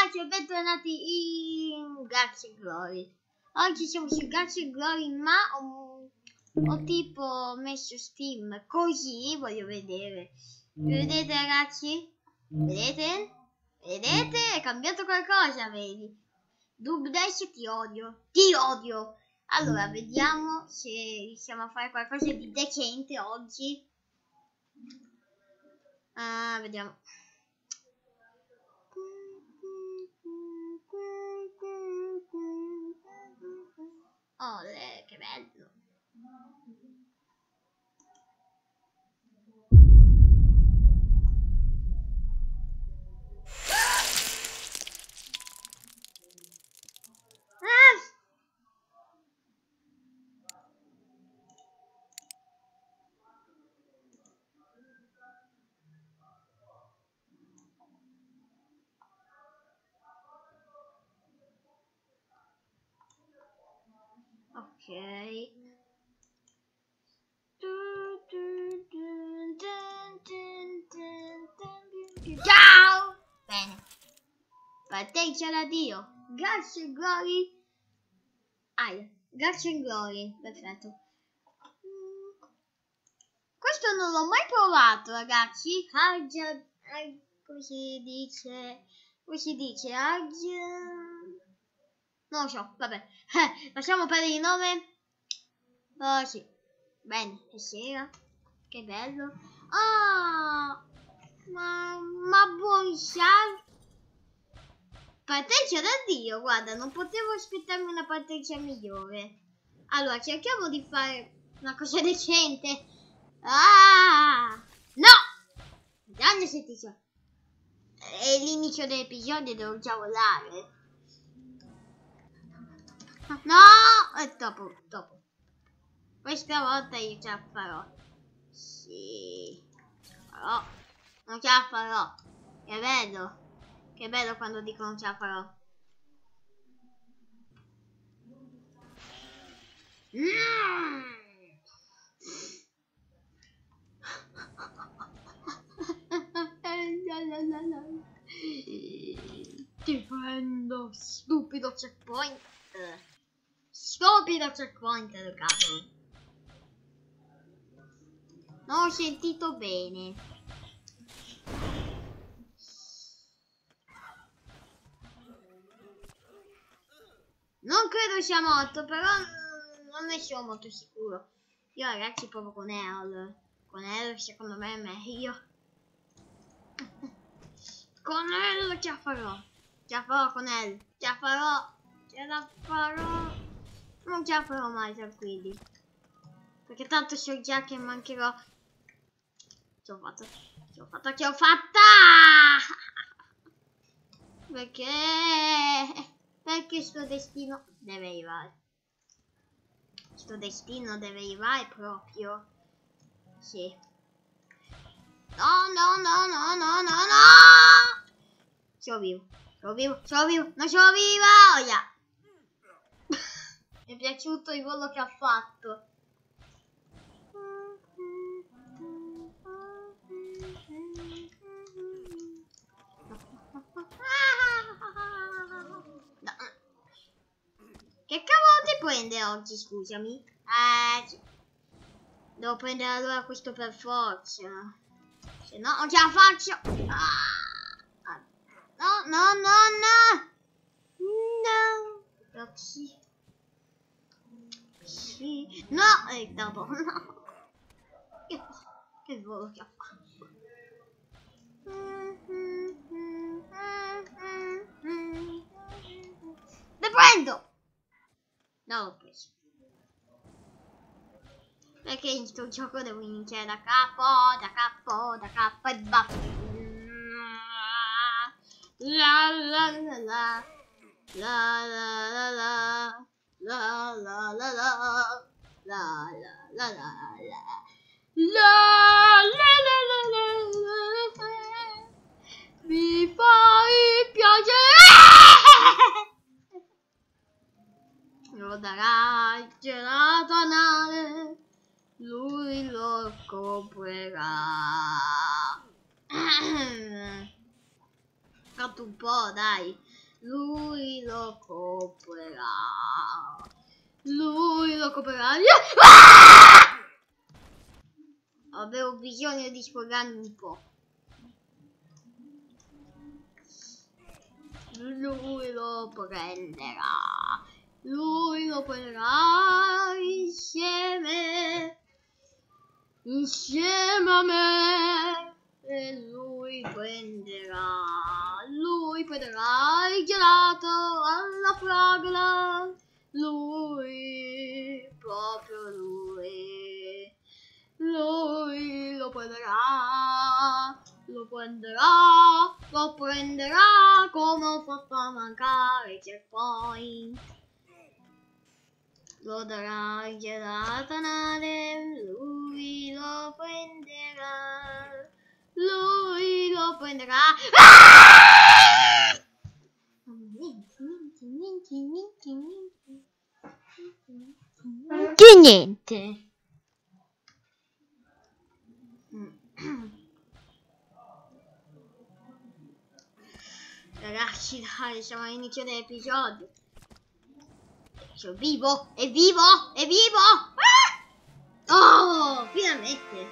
ragazzi e bentornati in Gacha Glory. Oggi siamo su Gacha Glory, ma ho tipo messo Steam così, voglio vedere. Vedete ragazzi? Vedete? Vedete? È cambiato qualcosa, vedi? Dubdash, ti odio. Ti odio. Allora, vediamo se riusciamo a fare qualcosa di decente oggi. Vediamo. Oh, che bello. Ok. Ciao! Bene. Partenza da Dio. Gacha Glory. Gacha Glory. Perfetto. Questo non l'ho mai provato, ragazzi. Come si dice? Come si dice? Non lo so, vabbè. Lasciamo perdere il nome. Oh sì. Bene, è sera. Che bello. Ah, ma buon Charles. Partenza da Dio, guarda, non potevo aspettarmi una partenza migliore. Allora, cerchiamo di fare una cosa decente. Ah, no! Grande se ti so. È l'inizio dell'episodio, devo già volare. No! Dopo. Questa volta io ce la farò. Sì. Farò. Non ce la farò. Che bello. Che bello quando dico non ce la farò. Ti prendo, stupido checkpoint. Stupido checkpoint, cavolo. Non ho sentito bene. Non credo sia morto, però non ne sono molto sicuro. Io ragazzi provo con Earl. Con Earl secondo me è meglio. Con Earl ce la farò. Ce la farò con Earl. Ce la farò. Ce la farò. Non ce la farò mai, tranquilli. Perché tanto so già che mancherò. Ce l'ho fatta. Ce l'ho fatta, ce l'ho fatta! Perché sto destino deve arrivare. Sto destino deve arrivare proprio. Sì. No. Sono vivo. Non sono viva. Oh, yeah. Mi è piaciuto il volo che ha fatto. No. Che cavolo ti prende oggi, scusami? Sì. Devo prendere allora questo per forza. Se no non ce la faccio. No. Roxy. Sì. No. Dopo. No. Che volo che ha fatto. Le prendo. No, l'ho preso. Perché in sto gioco devo iniziare da capo e basta. Mi fai piacere. Lo darà il gelato anale, lui lo comprerà. Fatto un po', dai. Lui lo coprirà. Lui lo coprirà. Avevo bisogno di sfogarmi un po'. Lui lo prenderà. Lui lo prenderà insieme a me. E lui prenderà il gelato alla fragola. Lui, proprio lui. Lui lo prenderà. Lo prenderà come ho fatto a mancare il checkpoint. Lo darà il gelato a Nade, lui lo prenderà. Lui lo prenderà. Niente. Ragazzi, dai, siamo all'inizio dell'episodio. Sono vivo, è vivo, è vivo! Ah! Oh, finalmente!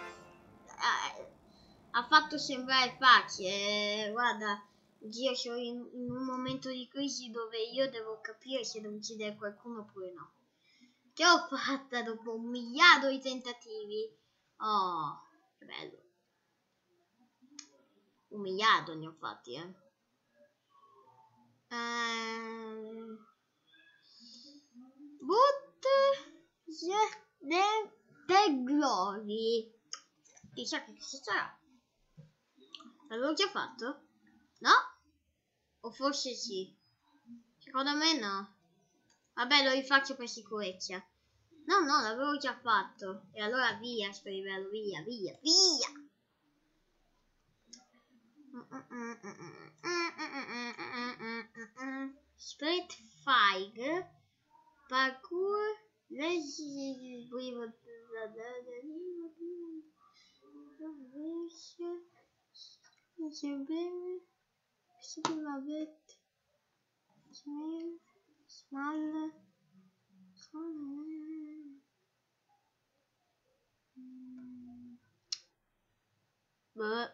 Ha fatto sembrare facile. Guarda, io sono in un momento di crisi dove io devo capire se devo uccidere qualcuno oppure no. Che ho fatta dopo 1 miliardo di tentativi. Oh, che bello. 1 miliardo ne ho fatti, But the glory. Chissà che cosa sarà. L'avevo già fatto? No? O forse sì. Secondo me no. Vabbè, lo rifaccio per sicurezza. No, l'avevo già fatto. E allora via sto livello, via. Split Fire. Parkour. Small. But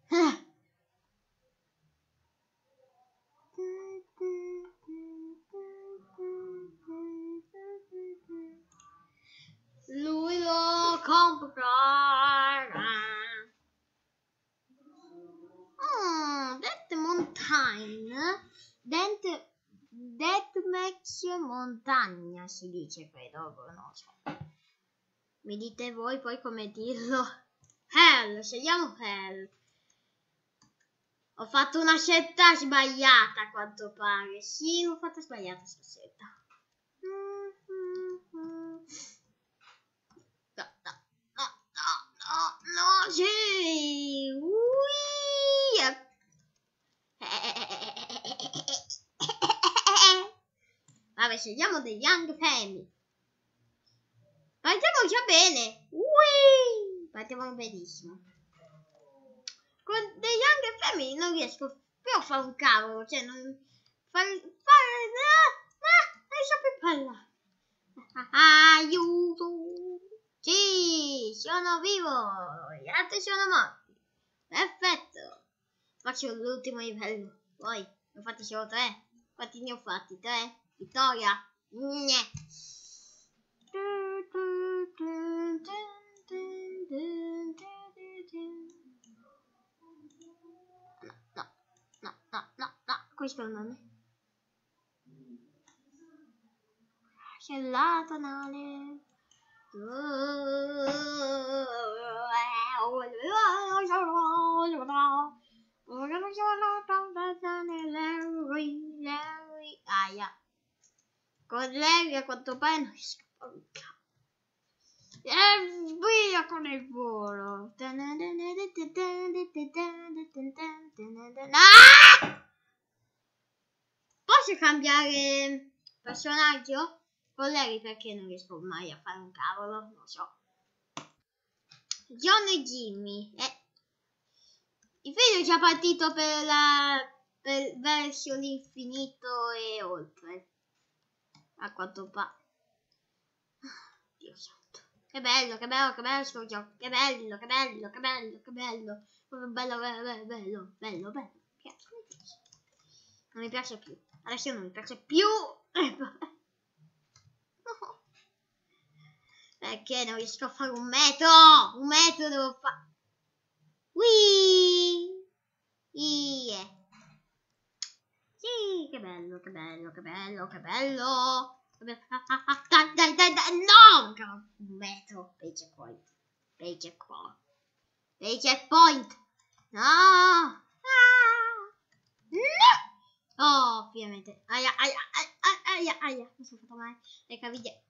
lui lo comprerà. That mountain. Deathmatch montagna si dice, credo, non so. Mi dite voi poi come dirlo. Hell, scegliamo Hell. Ho fatto una scelta sbagliata a quanto pare. Sì, l'ho fatta sbagliata sta scelta. No, sì. Vabbè, scegliamo The Young Family. Partiamo già bene. Partiamo benissimo. Con The Young Family non riesco più a fare un cavolo. Cioè, non non so più parlare. Aiuto. Sì, sono vivo. Gli altri sono morti. Perfetto. Faccio l'ultimo livello. Poi ne ho fatti solo 3. Quanti ne ho fatti? 3. Vittoria. No. Questo non è. Gelato Nale. Aia. Con lei a quanto pare non riesco a fare un cavolo. E via con il volo. Posso cambiare personaggio? Con lei perché non riesco mai a fare un cavolo? Non so. John e Jimmy. Il video è già partito per la verso l'infinito e oltre. A quanto pare. Dio santo. Che bello sto gioco. Che bello. Bello. Non mi piace più. Adesso non mi piace più. Perché non riesco a fare un metro? Un metro devo fare. Yeah. Sì, che bello. Dai, no! Un metro. Page point. No! No! Oh, ovviamente. Aia. Mi sono fatto male. Le caviglie.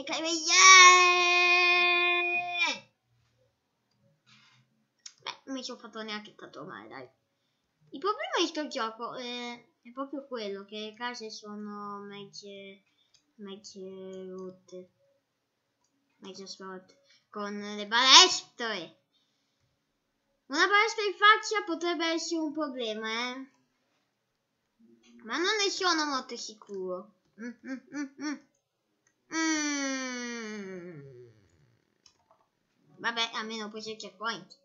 Beh, non mi sono fatto neanche tanto male, dai. Il problema di sto gioco è proprio quello che le case sono mezze rotte. Mezze slotte. Con le balestre. Una balestra in faccia potrebbe essere un problema, ma non ne sono molto sicuro. Vabbè, almeno poi c'è il checkpoint.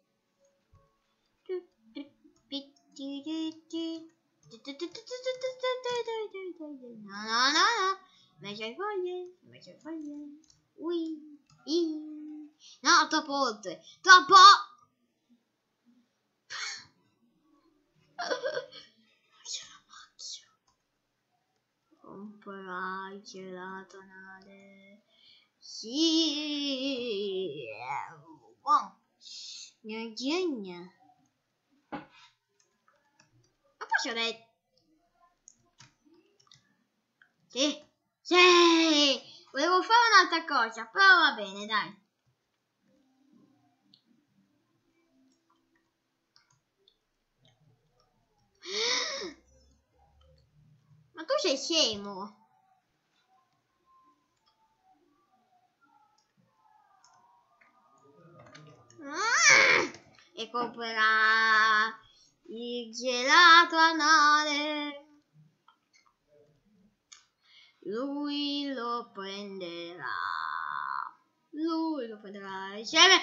No. Meglio le foglie. Ui. No, troppo oltre. Troppo. Comprerai gelato anale. Sì. Gna. Ma posso vedere? Sì. Volevo fare un'altra cosa, però va bene, dai. Ma tu sei scemo. E comprerà il gelato anale. Lui lo prenderà insieme.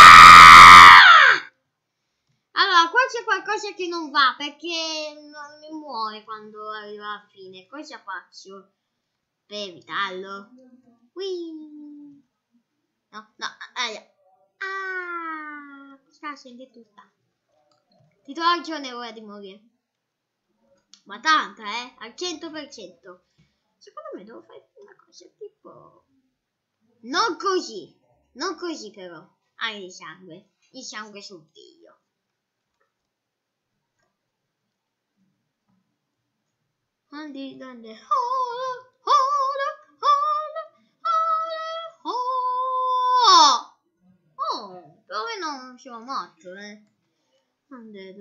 Allora, qua c'è qualcosa che non va perché non mi muore quando arriva alla fine. Cosa faccio per evitarlo? No, questa scende tutta. Ti do ragione, è ora di morire. Ma tanta, al 100%. Secondo me devo fare una cosa tipo... Non così però. Il sangue sul figlio. Dove non sono morto, Donde.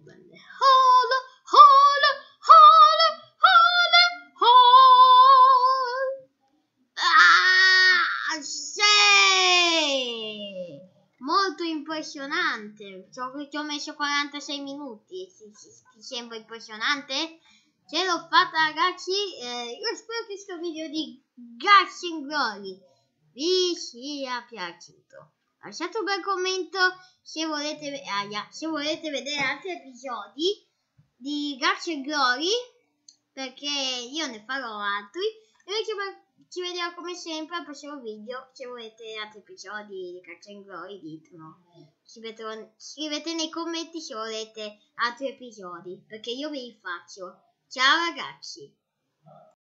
Sì! Molto impressionante. Ci ho messo 46 minuti. Ti sembra impressionante? Ce l'ho fatta, ragazzi. Io spero che questo video di Guts and Glory vi sia piaciuto. Lasciate un bel commento se volete vedere altri episodi di Guts and Glory, perché io ne farò altri. E noi ci vediamo come sempre al prossimo video. Se volete altri episodi di Guts and Glory, ditemelo. Scrivete nei commenti se volete altri episodi, perché io ve li faccio. Ciao ragazzi.